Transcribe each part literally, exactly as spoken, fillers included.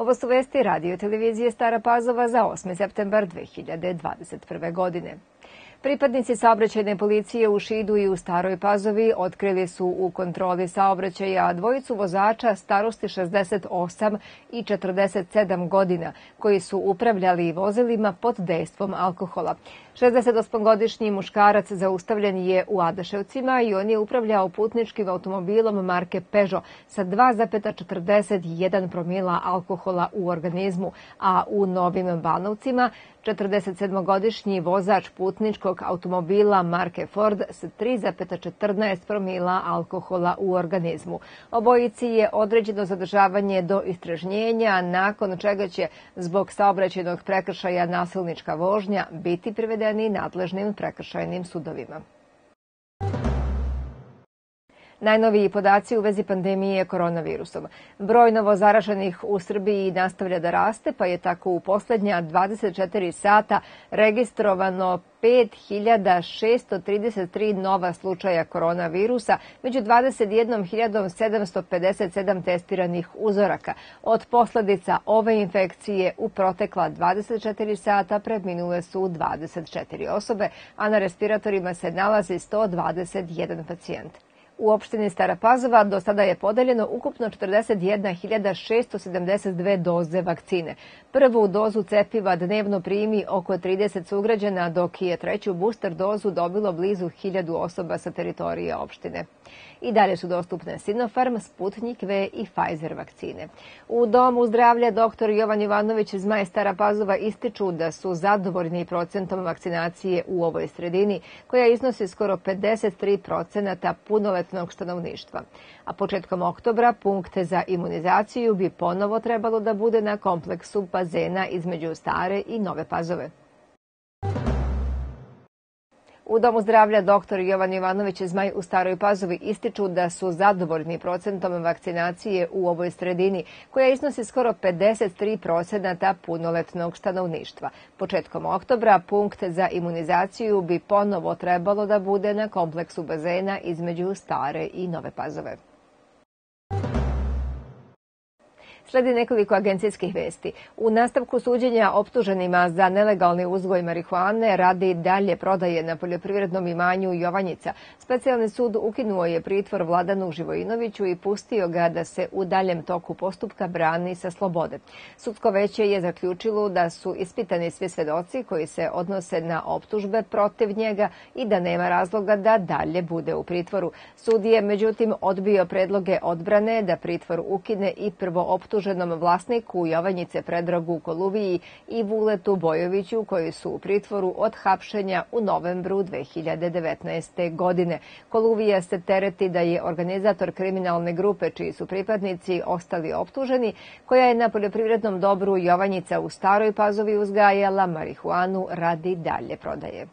Ovo su vesti radio televizije Stara Pazova za osmi septembar dve hiljade dvadeset prve. godine. Pripadnici saobraćajne policije u Šidu i u Staroj Pazovi otkrili su u kontroli saobraćaja dvojicu vozača starosti šezdeset osam i četrdeset sedam godina koji su upravljali vozilima pod dejstvom alkohola. šezdesetosmogodišnji muškarac zaustavljen je u Adaševcima i on je upravljao putničkim automobilom marke Peugeot sa dva zarez četrdeset jedan promila alkohola u organizmu, a u Novim Banovcima četrdesetsedmogodišnji vozač putničkog automobila marke Ford sa tri zarez četrnaest promila alkohola u organizmu. Obojici je određeno zadržavanje do istražnjenja, nakon čega će zbog saobraćajnog prekršaja nasilnička vožnja biti privedeni nadležnim prekršajnim sudovima. Najnoviji podaci u vezi pandemije koronavirusom. Broj novozaraženih u Srbiji nastavlja da raste, pa je tako u poslednja dvadeset četiri sata registrovano pet hiljada šesto trideset tri nova slučaja koronavirusa, među dvadeset jednom hiljadom sedamsto pedeset sedam testiranih uzoraka. Od posledica ove infekcije u protekla dvadeset četiri sata preminule su dvadeset četiri osobe, a na respiratorima se nalazi sto dvadeset jedan pacijent. U opštini Stara Pazova do sada je podeljeno ukupno četrdeset jedna hiljada šesto sedamdeset dve doze vakcine. Prvu dozu cepiva dnevno primi oko trideset sugrađana, dok je treću booster dozu dobilo blizu hiljadu osoba sa teritorije opštine. I dalje su dostupne Sinopharm, Sputnik V i Pfizer vakcine. U Domu zdravlja doktor Jovan Jovanović iz Zmaj Stara Pazova ističu da su zadovoljni procentom vakcinacije u ovoj sredini, koja iznosi skoro pedeset tri procenata punoletnog stanovništva. A početkom oktobra punkte za imunizaciju bi ponovo trebalo da bude na kompleksu bazena između Stare i Nove Pazove. U Domu zdravlja doktor Jovan Jovanović iz Zmaj u Staroj Pazovi ističu da su zadovoljni procentom vakcinacije u ovoj sredini, koja iznosi skoro pedeset tri procenata punoletnog stanovništva. Početkom oktobra punkt za imunizaciju bi ponovo trebalo da bude na kompleksu bazena između Stare i Nove Pazove. Sledi nekoliko agencijskih vesti. U nastavku suđenja optuženima za nelegalni uzgoj marihuane radi dalje prodaje na poljoprivrednom imanju Jovanjica, specijalni sud ukinuo je pritvor Vladanu Živojinoviću i pustio ga da se u daljem toku postupka brani sa slobode. Sudsko veće je zaključilo da su ispitani svi svedoci koji se odnose na optužbe protiv njega i da nema razloga da dalje bude u pritvoru. Sud je međutim odbio predloge odbrane da pritvor ukine i prvo optuženom vlasniku Jovanjice Predragu Koluviji i Vuletu Bojoviću, koji su u pritvoru od hapšenja u novembru dve hiljade devetnaeste. godine. Koluvija se tereti da je organizator kriminalne grupe čiji su pripadnici ostali optuženi, koja je na poljoprivrednom dobru Jovanjica u Staroj Pazovi uzgajala marihuanu radi dalje prodaje.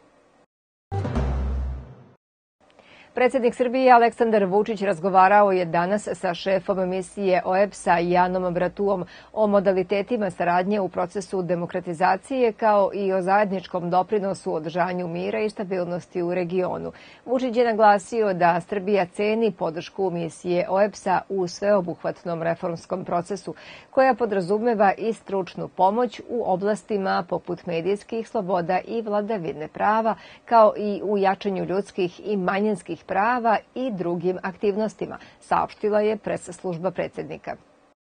Predsjednik Srbije Aleksandar Vučić razgovarao je danas sa šefom misije O E B S-a Janom Bratuom o modalitetima saradnje u procesu demokratizacije kao i o zajedničkom doprinosu održanju mira i stabilnosti u regionu. Vučić je naglasio da Srbija ceni podršku misije O E B S-a u sveobuhvatnom reformskom procesu, koja podrazumeva i stručnu pomoć u oblastima poput medijskih sloboda i vladavine prava, kao i u jačanju ljudskih i manjinskih prava i drugim aktivnostima, saopštila je pres služba predsjednika.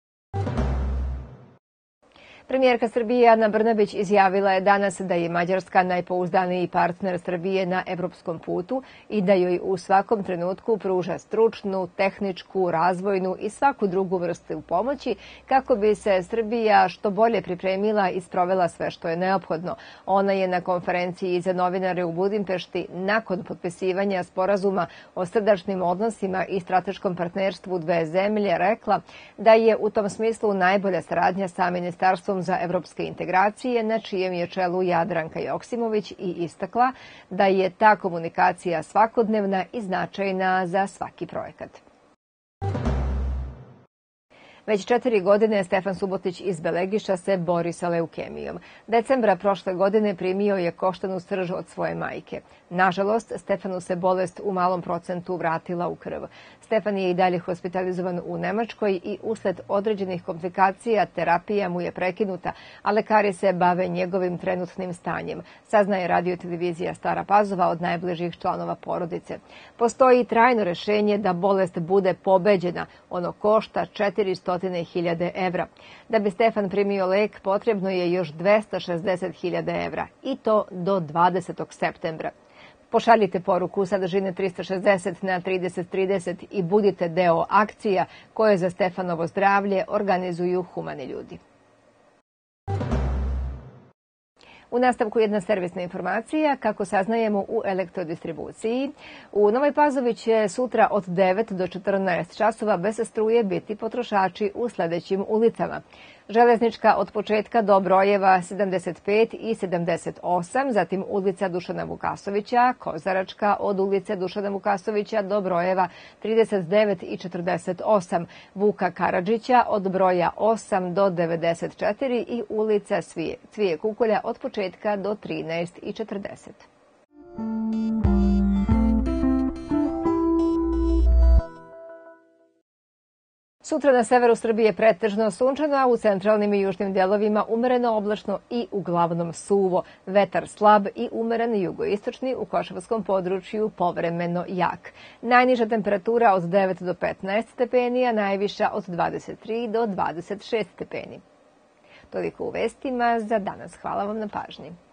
Premijerka Srbije Ana Brnabić izjavila je danas da je Mađarska najpouzdaniji partner Srbije na evropskom putu i da joj u svakom trenutku pruža stručnu, tehničku, razvojnu i svaku drugu vrstu pomoći kako bi se Srbija što bolje pripremila i sprovela sve što je neophodno. Ona je na konferenciji za novinare u Budimpešti nakon potpisivanja sporazuma o srdačnim odnosima i strateškom partnerstvu dve zemlje rekla da je u tom smislu najbolja saradnja sa Ministarstvom za evropske integracije, na čijem je čelu Jadranka Joksimović, i istakla da je ta komunikacija svakodnevna i značajna za svaki projekat. Već četiri godine Stefan Subotić iz Belegiša se bori sa leukemijom. Decembra prošle godine primio je koštanu srž od svoje majke. Nažalost, Stefanu se bolest u malom procentu vratila u krv. Stefan je i dalje hospitalizovan u Nemačkoj i usled određenih komplikacija terapija mu je prekinuta, a lekari se bave njegovim trenutnim stanjem, saznaje radio-televizija Stara Pazova od najbližih članova porodice. Postoji trajno rešenje da bolest bude pobeđena. Ono košta četiristo hiljada evra. Da bi Stefan primio lek, potrebno je još dvesta šezdeset hiljada evra i to do dvadesetog septembra. Pošaljite poruku sadržine trista šezdeset na trideset trideset i budite deo akcija koje za Stefanovo zdravlje organizuju humani ljudi. U nastavku jedna servisna informacija, kako saznajemo u elektrodistribuciji. U Novoj Pazovi će sutra od devet do četrnaest časova bez struje biti potrošači u sledećim ulicama. Železnička od početka do brojeva sedamdeset pet i sedamdeset osam, zatim ulica Dušana Vukasovića, Kozaračka od ulice Dušana Vukasovića do brojeva trideset devet i četrdeset osam, Vuka Karadžića od broja osam do devedeset četiri i ulica Cvije, Cvije Kukolja od početka do trinaest i četrdeset. Sutra na severu Srbije pretežno sunčano, a u centralnim i južnim delovima umereno oblačno i uglavnom suvo. Vetar slab i umeren jugoistočni, u Košavskom području povremeno jak. Najniža temperatura od devet do petnaest stepeni, a najviša od dvadeset tri do dvadeset šest stepeni. Toliko u vestima za danas. Hvala vam na pažnji.